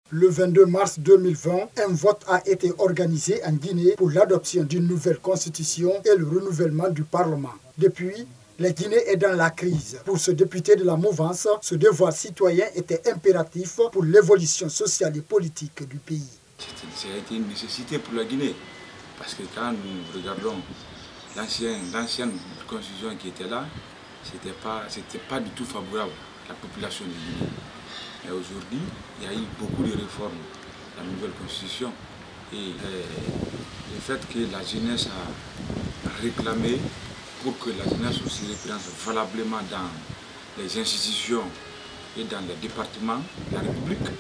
Le 22 mars 2020, un vote a été organisé en Guinée pour l'adoption d'une nouvelle constitution et le renouvellement du Parlement. Depuis, la Guinée est dans la crise. Pour ce député de la mouvance, ce devoir citoyen était impératif pour l'évolution sociale et politique du pays. Ça a été une nécessité pour la Guinée, parce que quand nous regardons l'ancienne constitution qui était là, c'était pas du tout favorable à la population de Guinée. Et aujourd'hui, il y a eu beaucoup de réformes dans la nouvelle constitution. Et le fait que la jeunesse a réclamé pour que la jeunesse aussi représente valablement dans les institutions et dans les départements de la République.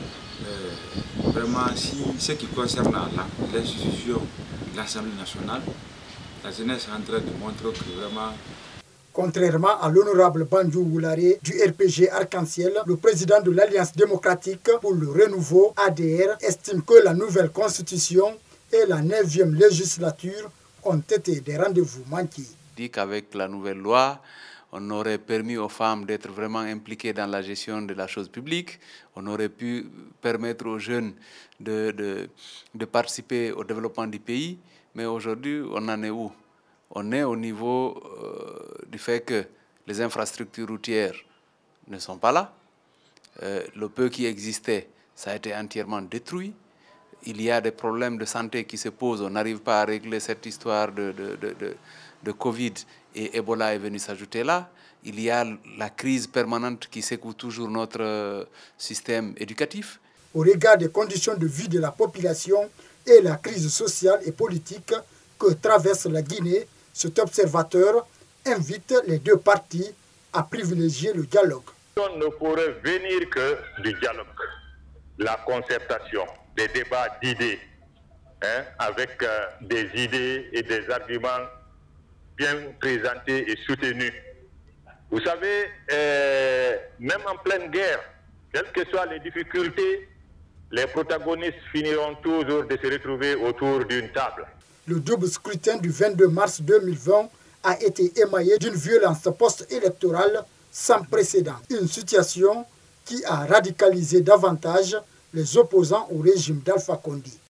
Vraiment, ce qui concerne l'institution de l'Assemblée nationale, la jeunesse est en train de montrer que vraiment... Contrairement à l'honorable Bandiou Woulare du RPG Arc-en-Ciel, le président de l'Alliance démocratique pour le renouveau ADR estime que la nouvelle constitution et la 9e législature ont été des rendez-vous manqués. Il dit qu'avec la nouvelle loi, on aurait permis aux femmes d'être vraiment impliquées dans la gestion de la chose publique. On aurait pu permettre aux jeunes de participer au développement du pays. Mais aujourd'hui, on en est où? On est au niveau du fait que les infrastructures routières ne sont pas là. Le peu qui existait, ça a été entièrement détruit. Il y a des problèmes de santé qui se posent. On n'arrive pas à régler cette histoire de Covid et Ebola est venu s'ajouter là. Il y a la crise permanente qui secoue toujours notre système éducatif. Au regard des conditions de vie de la population et la crise sociale et politique que traverse la Guinée, cet observateur invite les deux parties à privilégier le dialogue. On ne pourrait venir que du dialogue, la concertation, des débats d'idées, avec des idées et des arguments bien présentés et soutenus. Vous savez, même en pleine guerre, quelles que soient les difficultés, les protagonistes finiront toujours de se retrouver autour d'une table. Le double scrutin du 22 mars 2020 a été émaillé d'une violence post-électorale sans précédent. Une situation qui a radicalisé davantage les opposants au régime d'Alpha Condé.